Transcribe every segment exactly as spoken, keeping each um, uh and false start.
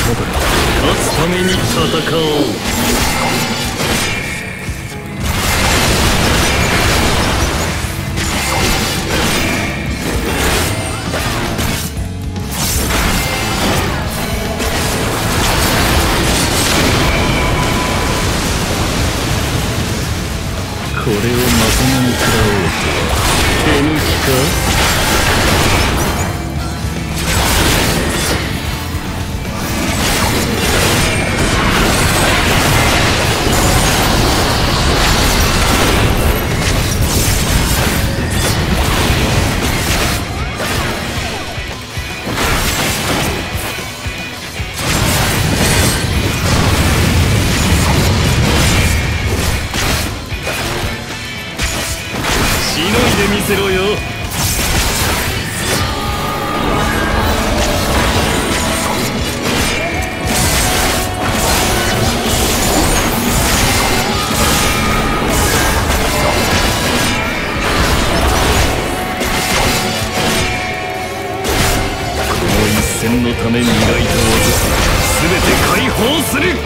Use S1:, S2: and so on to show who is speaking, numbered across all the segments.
S1: 勝つために戦おう。これをまともに食らおうとは手抜きか。見せろよ。この一戦のために磨いた技、すべて解放する。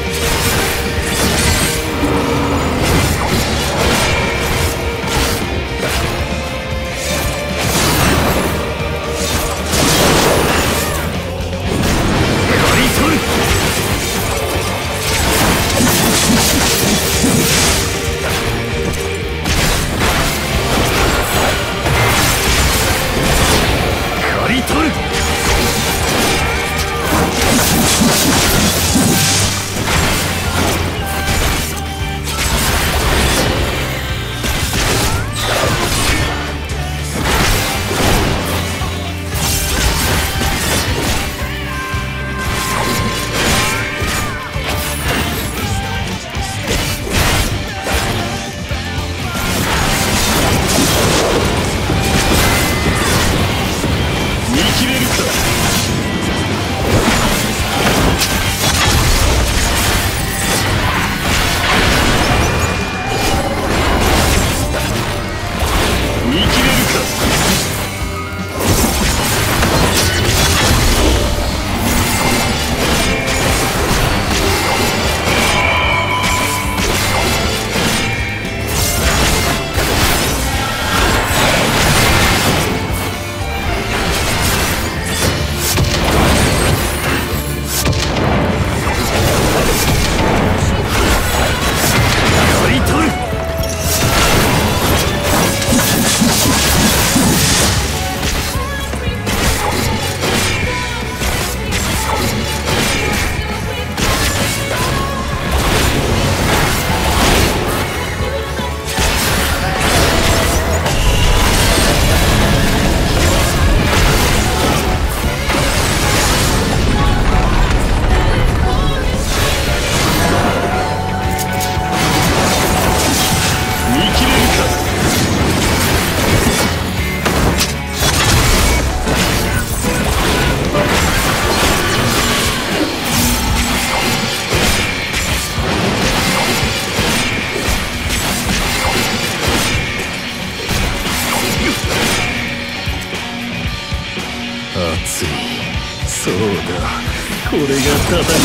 S1: 熱い。そうだ、これが戦いだ。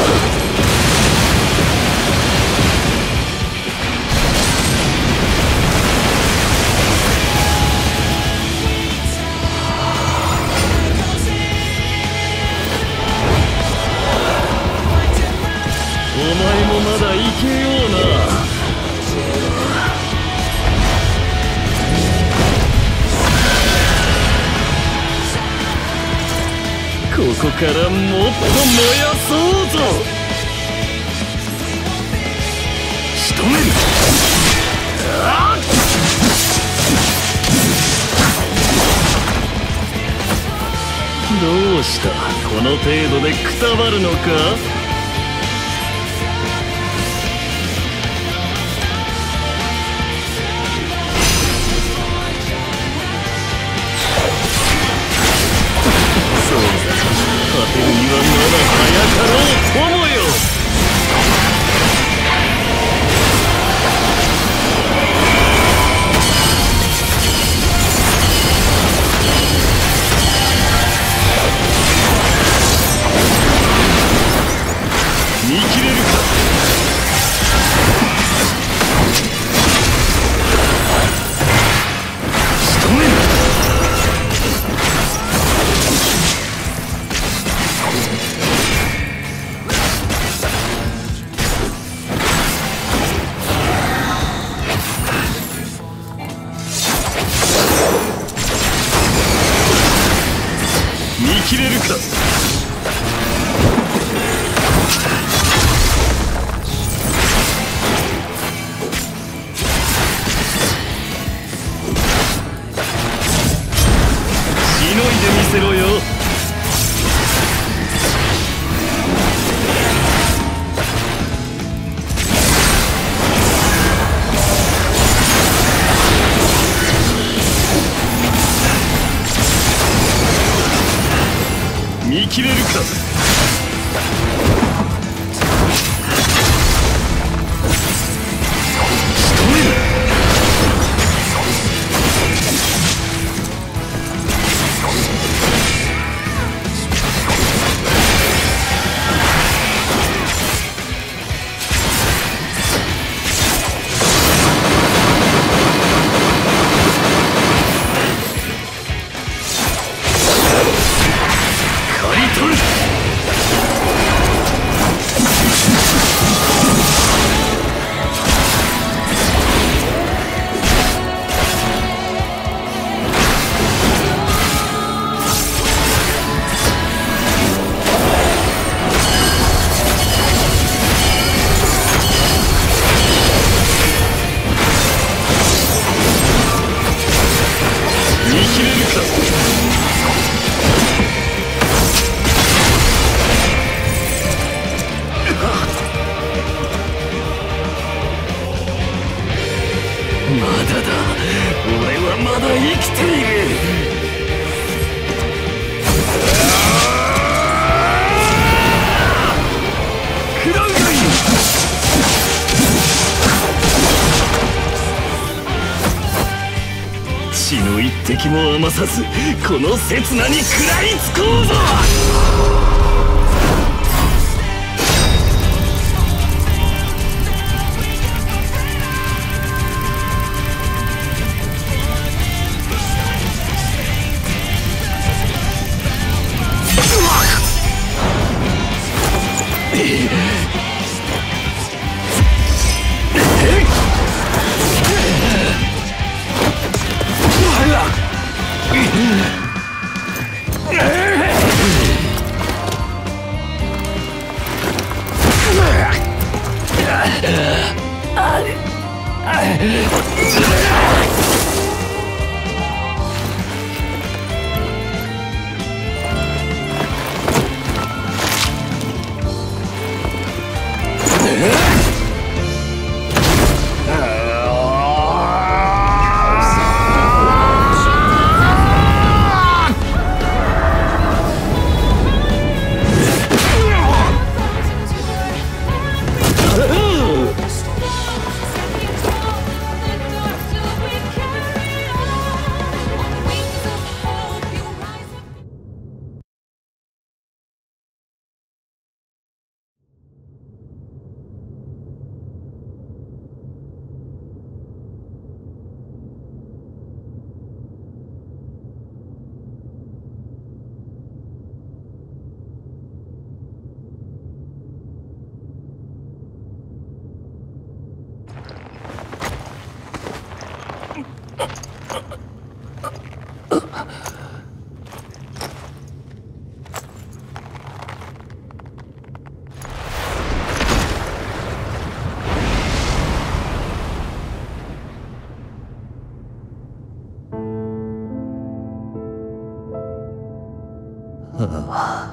S1: お前もまだいけような。ここからもっと燃やそうぞ。仕留める。どうした、この程度でくたばるのか。勝てるにはまだ早かろう友よ。 切れるか。血の一滴も余さずこの刹那に食らいつこうぞ。
S2: ああ、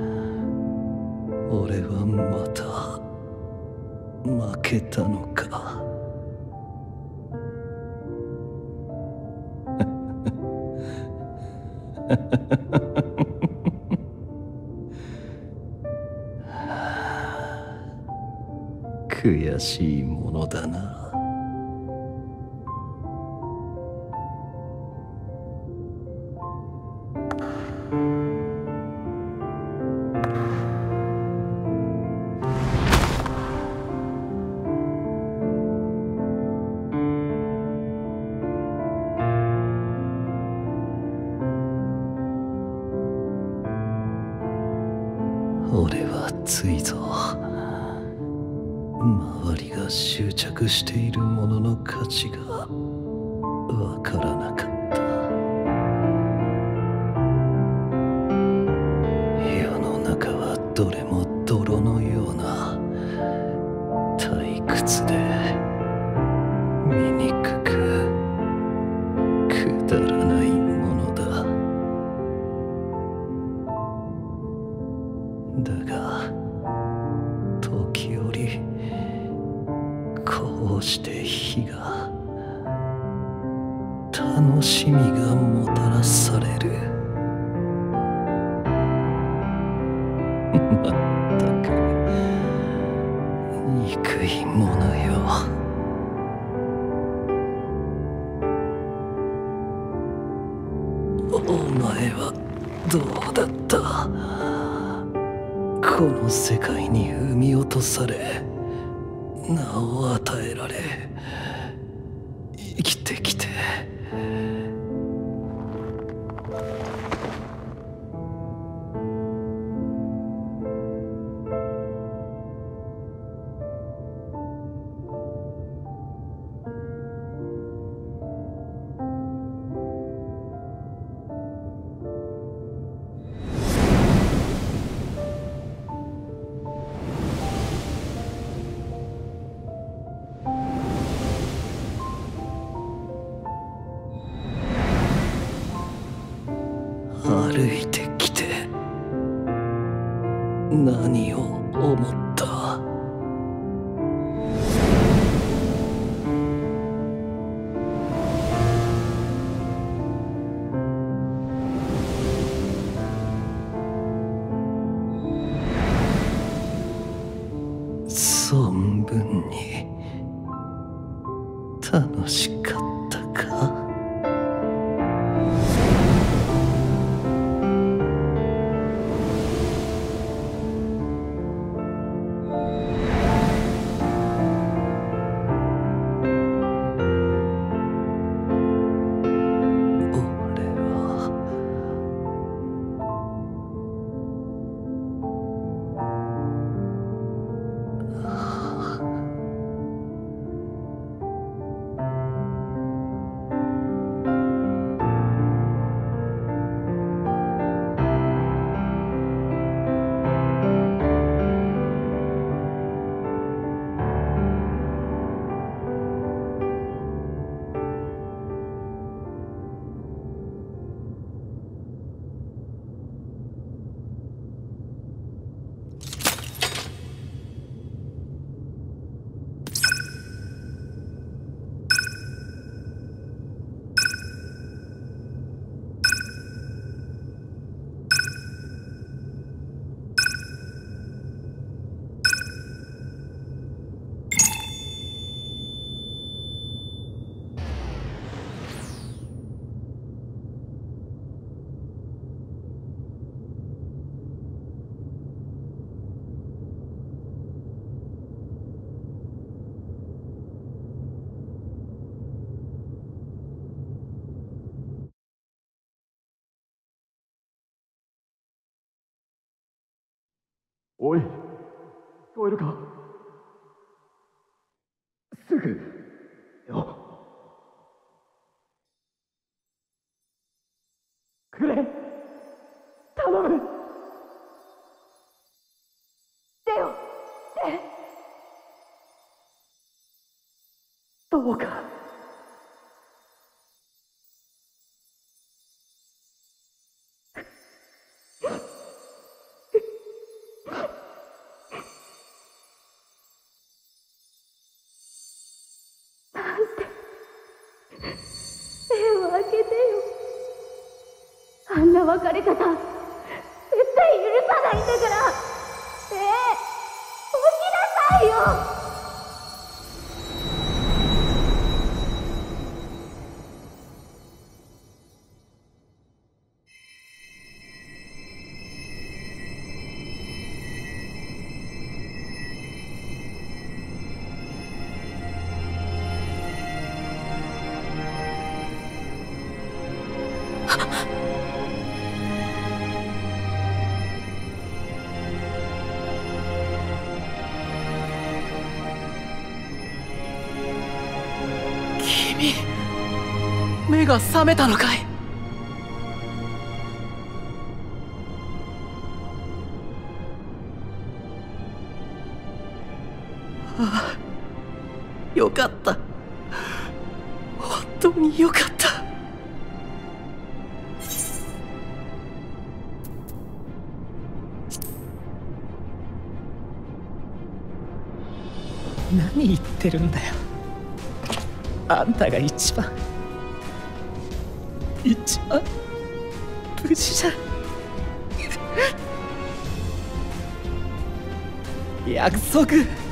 S2: 俺はまた負けたのか。悔しいものだな。俺はついぞ周りが執着しているものの価値がわからなかった。世の中はどれも泥のような退屈で醜くくだらないものだ。だが時折こうして火が楽しみがもたらされる。 お前はどうだった？この世界に産み落とされ名を与えられ生きてきて、歩いてきて何を思った？存分に楽しかったか？
S1: おい、聞こえるか？すぐよ、くれ、頼む。
S3: 出よ、出。
S1: どうか
S3: 手を開けてよ。あんな別れ方絶対許さないんだから。ええ、起きなさいよ。
S2: 君、目が覚めたのかい？ああ、よかった。本当によかった。何言ってるんだよ。あんたが一番一番無事じゃ。約束、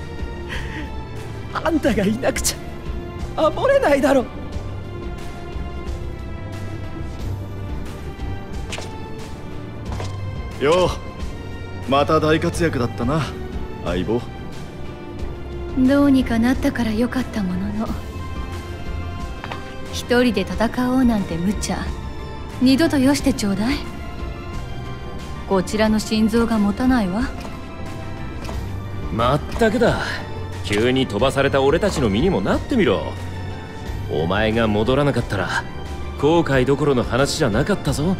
S2: あんたがいなくちゃ守れないだろ。
S4: よう、また大活躍だったな、相棒。
S5: どうにかなったからよかったものの、一人で戦おうなんて無茶、二度とよしてちょうだい。こちらの心臓が持たないわ。
S1: まったくだ、急に飛ばされた俺たちの身にもなってみろ。お前が戻らなかったら後悔どころの話じゃなかったぞ。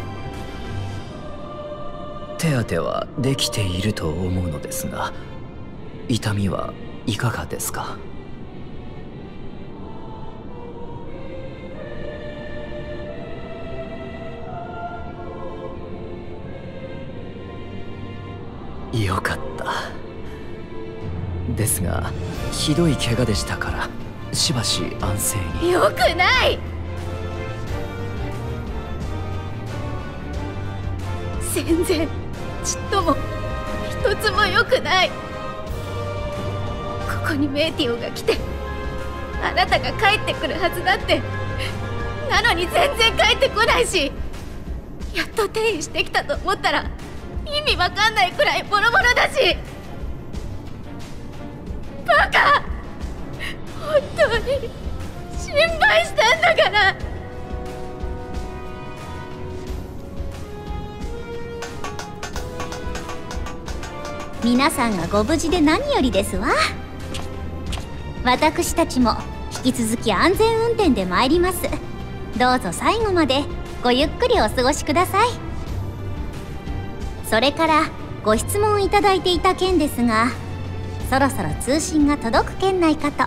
S2: 手当てはできていると思うのですが、痛みはいかがですか？よかった。ですがひどい怪我でしたから、しばし安静に。
S5: よくない。全然ちっとも一つもよくない。ここにメイティオが来て、あなたが帰ってくるはずだって。なのに全然帰ってこないし、やっと転移してきたと思ったら意味わかんないくらいボロボロだし。バカ、本当に心配したんだから。
S3: 皆さんがご無事で何よりですわ。私たちも引き続き安全運転で参ります。どうぞ最後までごゆっくりお過ごしください。それからご質問いただいていた件ですが、そろそろ通信が届く圏内かと。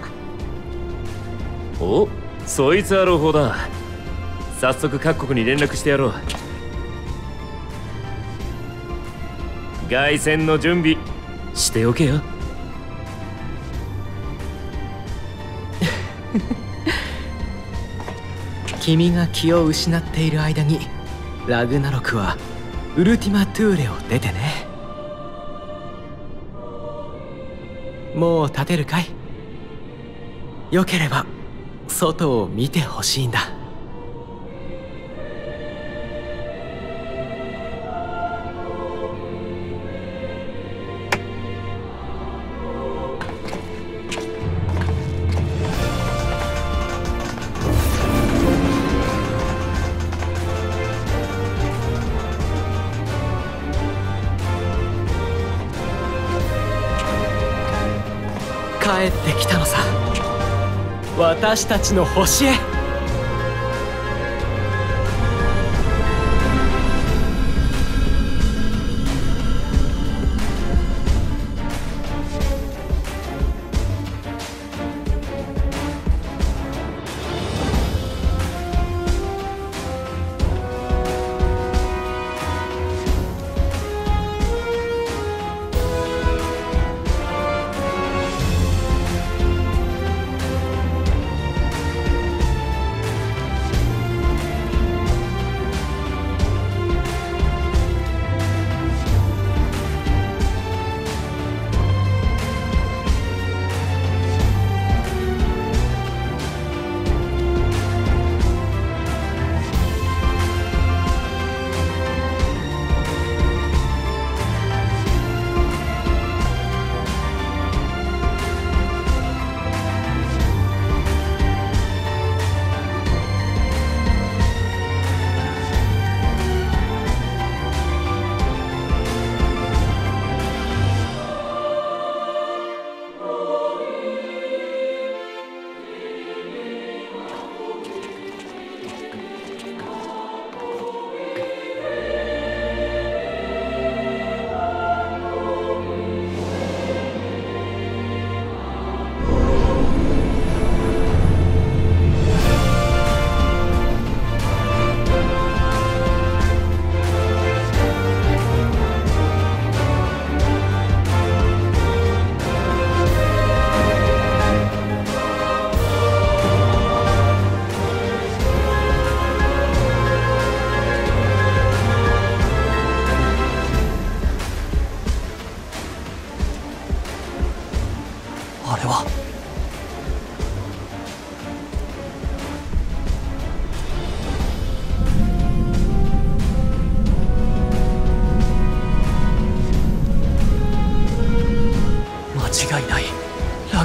S1: お、そいつは朗報だ。早速各国に連絡してやろう。凱旋の準備しておけよ。
S2: 君が気を失っている間にラグナロクはウルティマトゥーレを出てね。もう立てるかい？よければ外を見てほしいんだ。帰ってきたのさ、私たちの星へ。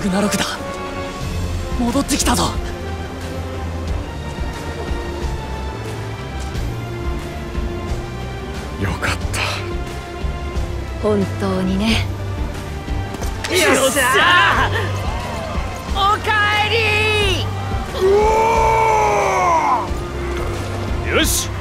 S2: グナロクだ。戻ってきたぞ。
S4: よかった。
S5: 本当にね。
S2: よっしゃー、おかえり。
S1: よし。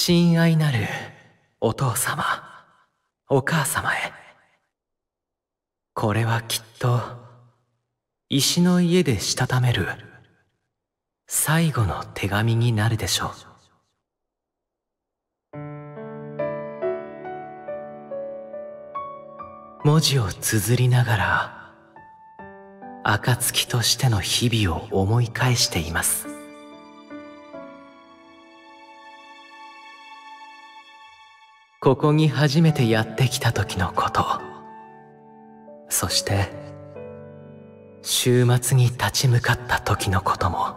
S2: 親愛なるお父様、お母様へ。これはきっと石の家でしたためる最後の手紙になるでしょう。文字を綴りながら暁としての日々を思い返しています。ここに初めてやってきた時のこと、そして週末に立ち向かった時のことも。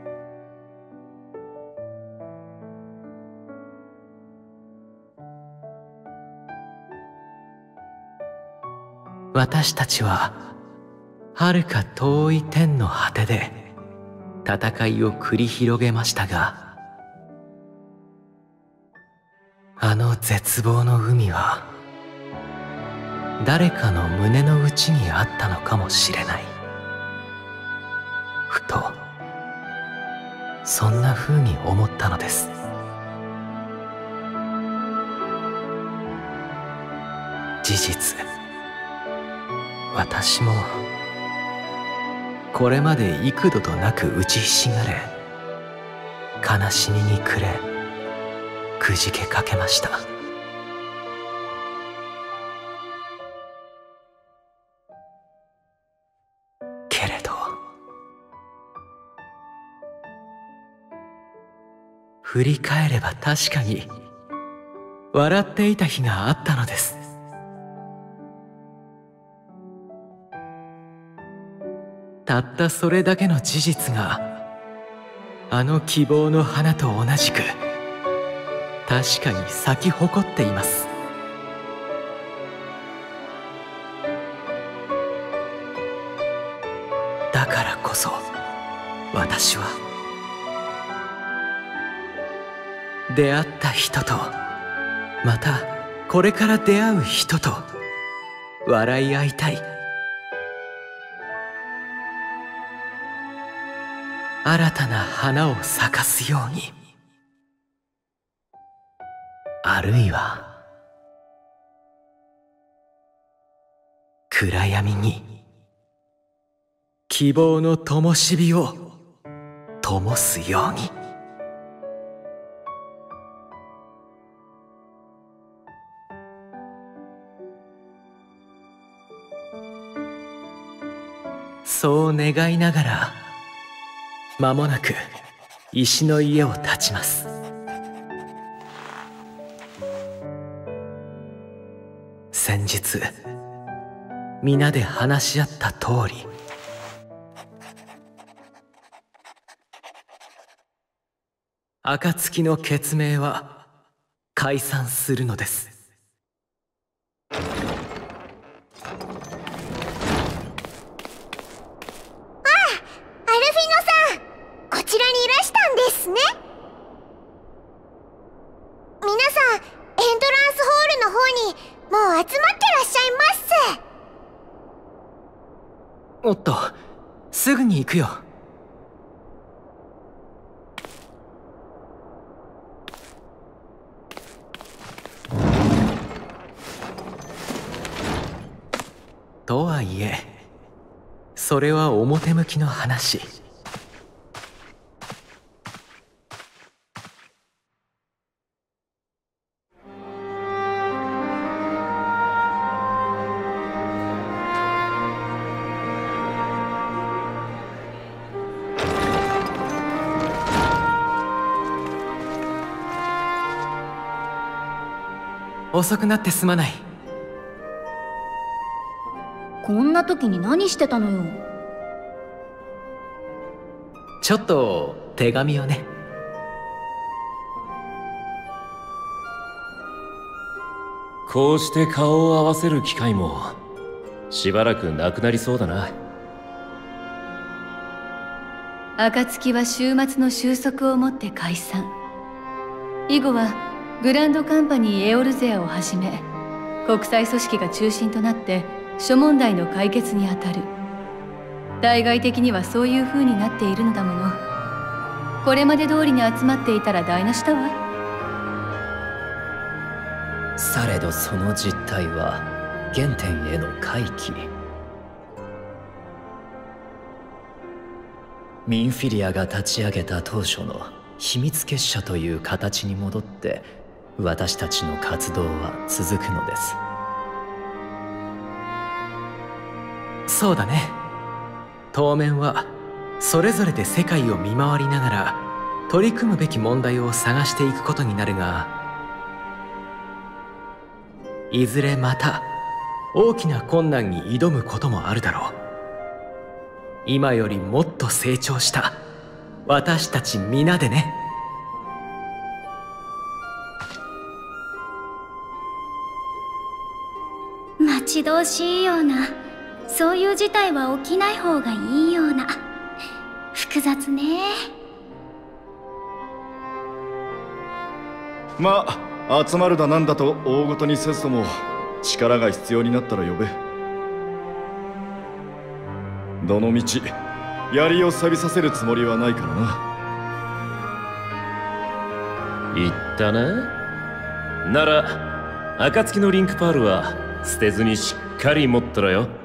S2: 私たちは遥か遠い天の果てで戦いを繰り広げましたが、あの絶望の海は誰かの胸の内にあったのかもしれない。ふとそんな風に思ったのです。事実、私もこれまで幾度となく打ちひしがれ、悲しみに暮れ、くじけかけました。けれど振り返れば確かに笑っていた日があったのです。たったそれだけの事実があの希望の花と同じく確かに咲き誇っています。だからこそ私は出会った人と、またこれから出会う人と笑い合いたい。新たな花を咲かすように、あるいは暗闇に希望の灯火を灯すように。そう願いながら間もなく石の家を建ちます。先日皆で話し合った通り、暁の決命は解散するのです。おっと、すぐに行くよ。とはいえ、それは表向きの話。遅くなってすまない。
S5: こんな時に何してたのよ。
S2: ちょっと手紙をね。
S1: こうして顔を合わせる機会もしばらくなくなりそうだな。
S5: 暁は週末の収束をもって解散。以後はグランドカンパニーエオルゼアをはじめ国際組織が中心となって諸問題の解決にあたる。対外的にはそういう風になっているのだもの。これまで通りに集まっていたら台無しだわ。
S2: されどその実態は原点への回帰。ミンフィリアが立ち上げた当初の秘密結社という形に戻って私たちの活動は続くのです。
S6: そうだね。当面はそれぞれで世界を見回りながら取り組むべき問題を探していくことになるが、いずれまた大きな困難に挑むこともあるだろう。今よりもっと成長した私たち皆でね。
S3: 待ち遠しいような、そういう事態は起きない方がいいような。複雑ね。
S4: まあ集まるだなんだと大ごとにせずとも力が必要になったら呼べ。どのみち槍を錆びさせるつもりはないからな。
S1: 言ったな。なら暁のリンクパールは捨てずにしっかり持っとろよ。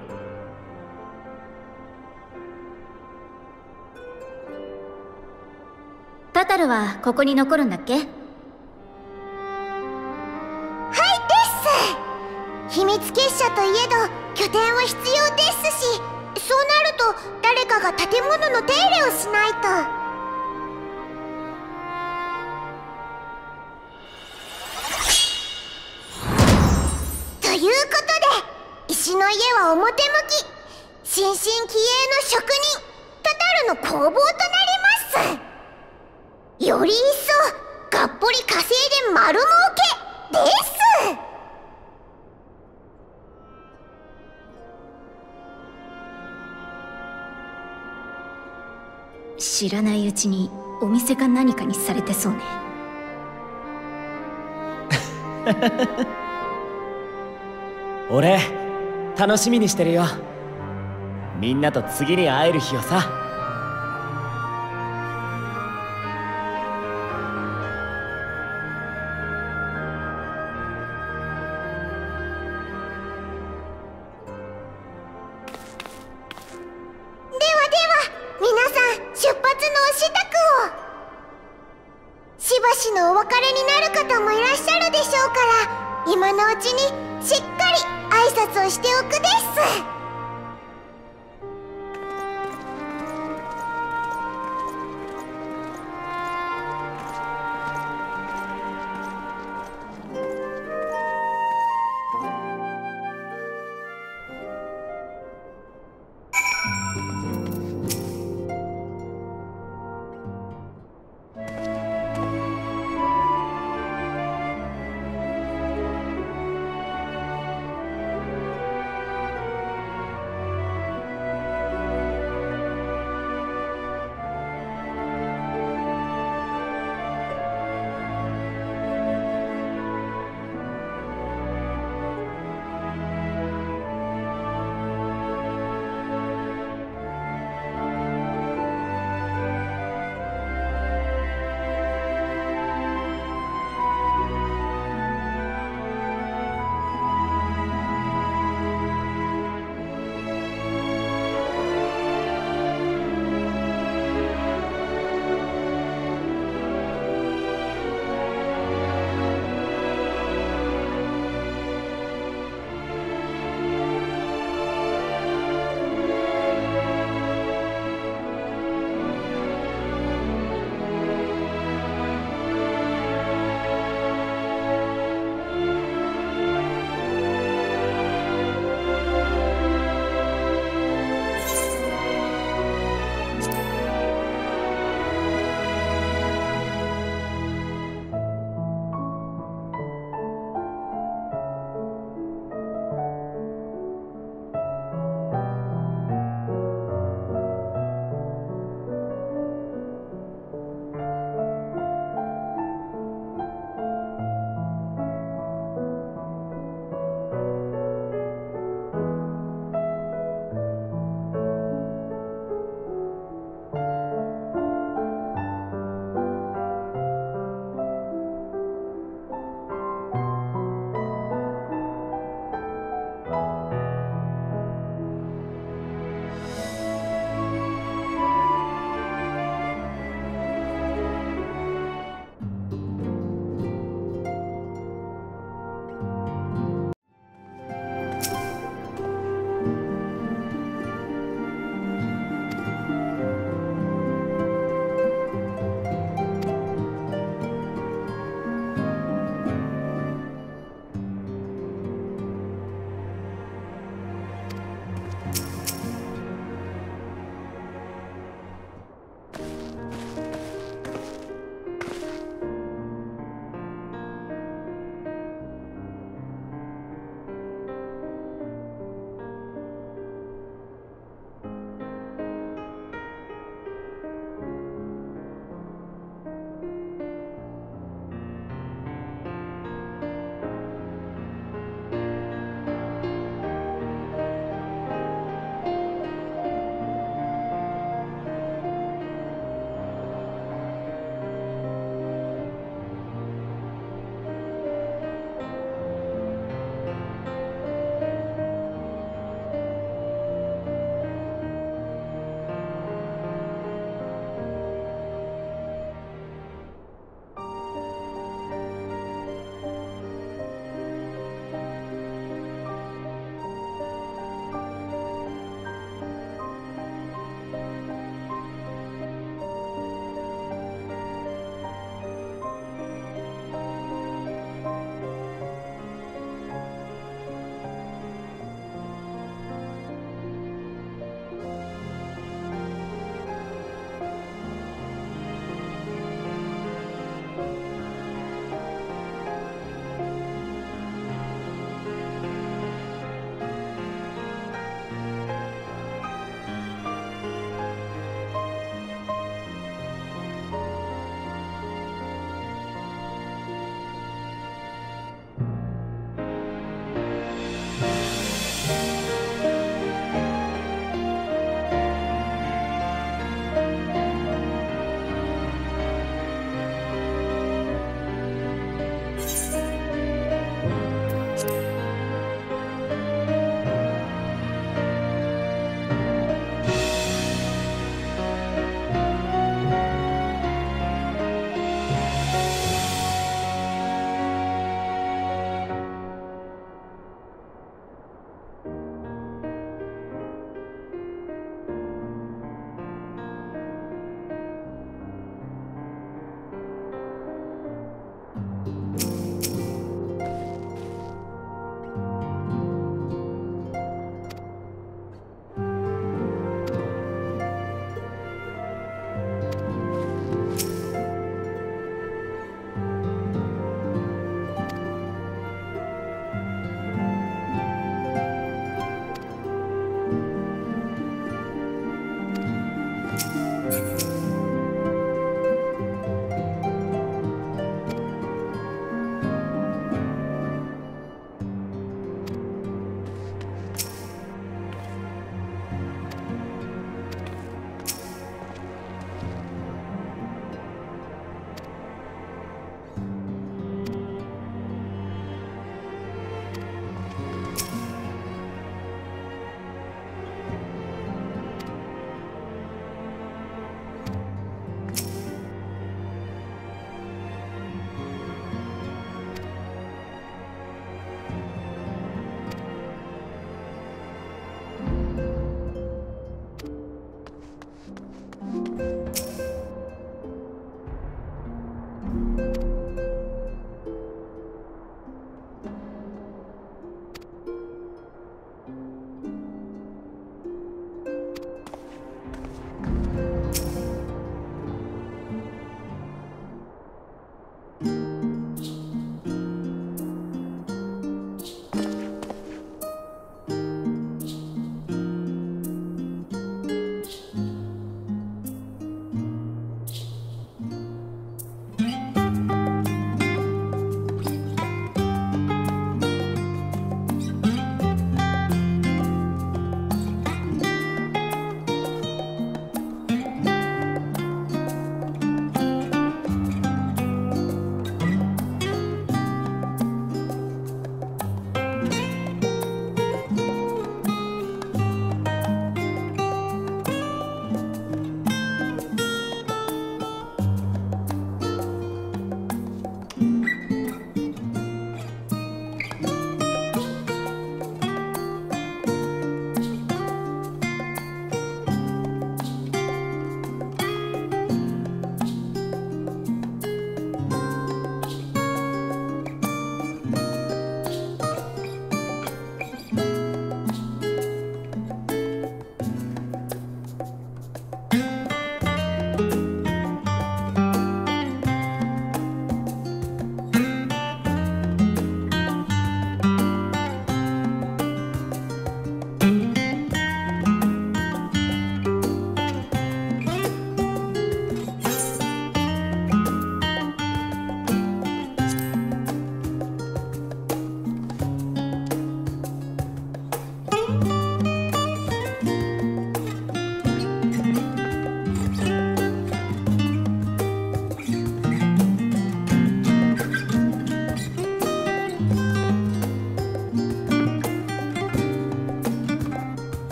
S3: タタルはここに残るんだっけ？
S7: 秘密結社といえど拠点は必要ですし、そうなると誰かが建物の手入れをしないと。ということで石の家は表向き新進気鋭の職人タタルの工房となります。より一層がっぽり稼いで丸儲けです。
S3: 知らないうちにお店か何かにされてそうね。
S6: 俺楽しみにしてるよ。みんなと次に会える日をさ。
S7: 出発のお支度を。しばしのお別れになる方もいらっしゃるでしょうから、今のうちにしっかり挨拶をしておくです。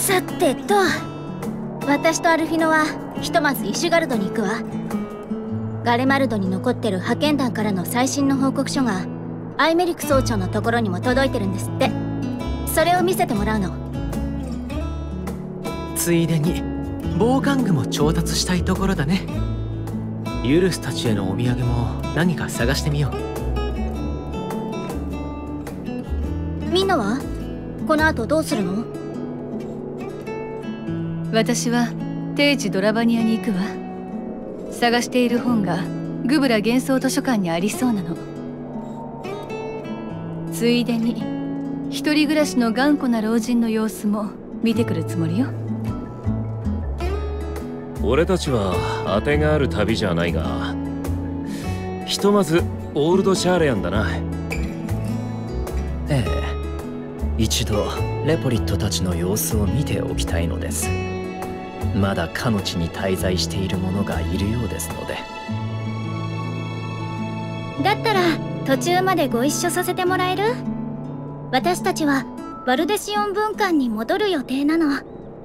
S5: さてと、私とアルフィノはひとまずイシュガルドに行くわ。ガレマルドに残ってる派遣団からの最新の報告書がアイメリク総長のところにも届いてるんですって。それを見せてもらうの。
S6: ついでに防寒具も調達したいところだね。ユルスたちへのお土産も何か探してみよう。
S5: みんなはこの後どうするの？
S8: 私は定時ドラバニアに行くわ。探している本がグブラ幻想図書館にありそうなの。ついでに一人暮らしの頑固な老人の様子も見てくるつもりよ。
S1: 俺たちは当てがある旅じゃないが、ひとまずオールドシャーレアンだな。
S2: ええ、一度レポリットたちの様子を見ておきたいのです。まだかの地に滞在している者がいるようですので。
S3: だったら途中までご一緒させてもらえる？私たちはバルデシオン分館に戻る予定なの。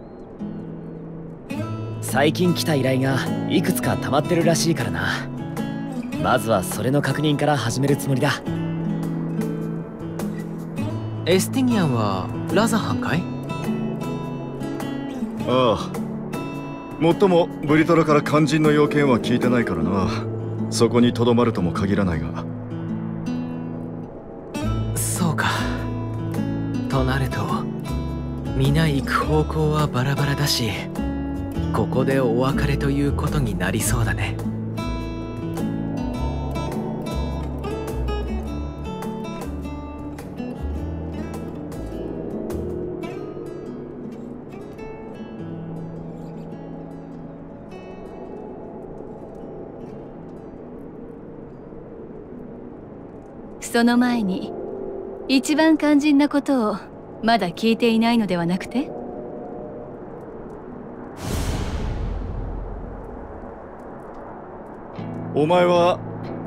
S2: 最近来た依頼がいくつか溜まってるらしいからな。まずはそれの確認から始めるつもりだ。
S6: エスティニアンはラザハンかい？
S4: ああ、もっともブリトラから肝心の要件は聞いてないからな。そこにとどまるとも限らないが。
S6: そうか。となると皆行く方向はバラバラだし、ここでお別れということになりそうだね。
S8: その前に一番肝心なことをまだ聞いていないのではなくて？
S4: お前は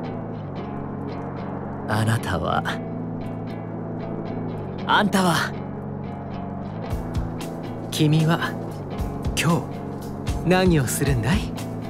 S2: あなたはあんたは
S6: 君は今日何をするんだい？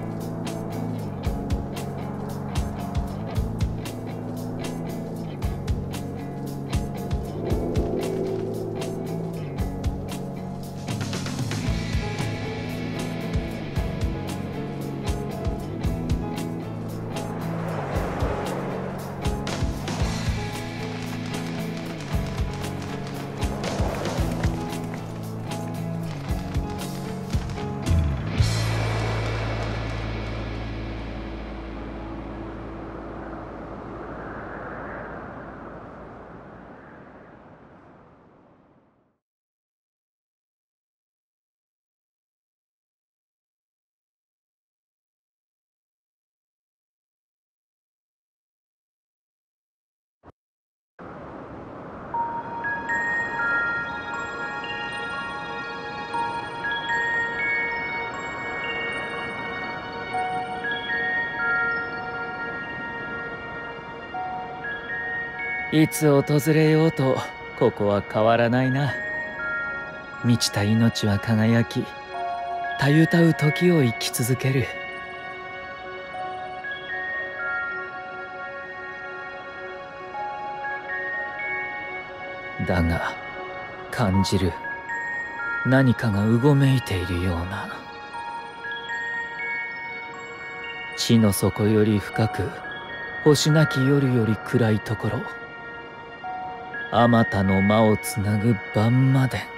S9: いつ訪れようとここは変わらないな。満ちた命は輝き、たゆたう時を生き続ける。だが感じる何かがうごめいているような。地の底より深く、星なき夜より暗いところ、あまたの間をつなぐ晩まで。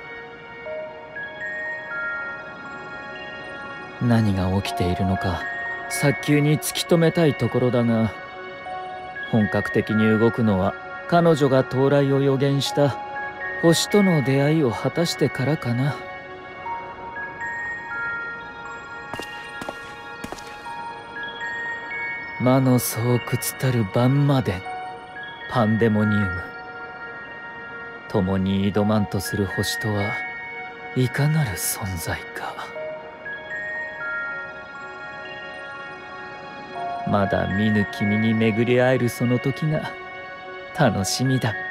S9: 何が起きているのか早急に突き止めたいところだが、本格的に動くのは彼女が到来を予言した星との出会いを果たしてからかな。魔の巣窟たる晩までパンデモニウム。共に挑まんとする星とはいかなる存在か。まだ見ぬ君に巡り会えるその時が楽しみだ。